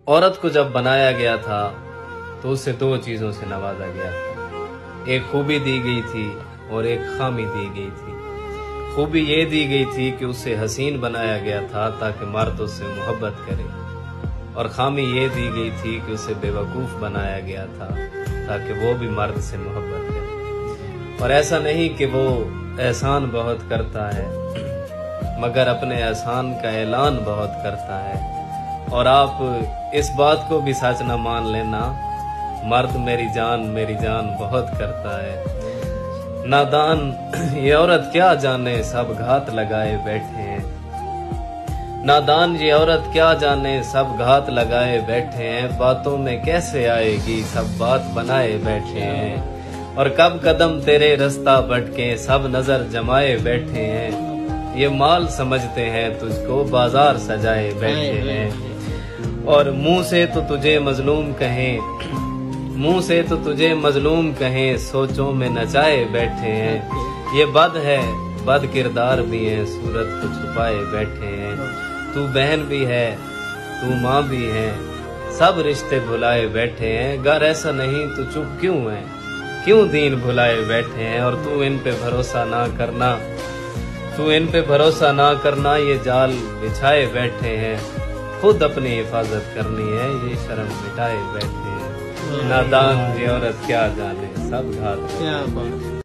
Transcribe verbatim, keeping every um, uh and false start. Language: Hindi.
औरत को जब बनाया गया था तो उसे दो चीजों से नवाजा गया था। एक खूबी दी गई थी और एक खामी दी गई थी। खूबी ये दी गई थी कि उसे हसीन बनाया गया था ताकि मर्द उससे मोहब्बत करे, और खामी ये दी गई थी कि उसे बेवकूफ बनाया गया था ताकि वो भी मर्द से मोहब्बत करे। और ऐसा नहीं कि वो एहसान बहुत करता है, मगर अपने एहसान का ऐलान बहुत करता है। और आप इस बात को भी सच न मान लेना, मर्द मेरी जान मेरी जान बहुत करता है। नादान ये औरत क्या जाने सब घात लगाए बैठे हैं। नादान ये औरत क्या जाने सब घात लगाए बैठे हैं। बातों में कैसे आएगी सब बात बनाए बैठे हैं। और कब कदम तेरे रास्ता भटके सब नजर जमाए बैठे हैं। ये माल समझते हैं तुझको बाजार सजाए बैठे हैं। और मुंह से तो तुझे मजलूम कहें, मुंह से तो तुझे मजलूम कहें, सोचों में नचाए बैठे हैं। ये बद है बद किरदार भी है, सूरत को छुपाए बैठे हैं। तू बहन भी है तू माँ भी है, सब रिश्ते भुलाए बैठे हैं। गर ऐसा नहीं तो चुप क्यों है, क्यों दीन भुलाए बैठे हैं। और तू इन पे भरोसा ना करना, तू इन पे भरोसा ना करना, ये जाल बिछाए बैठे हैं। खुद अपनी हिफाजत करनी है, ये शर्म मिटाए बैठे हैं। नादान ये औरत क्या जाने सब घात। क्या बात।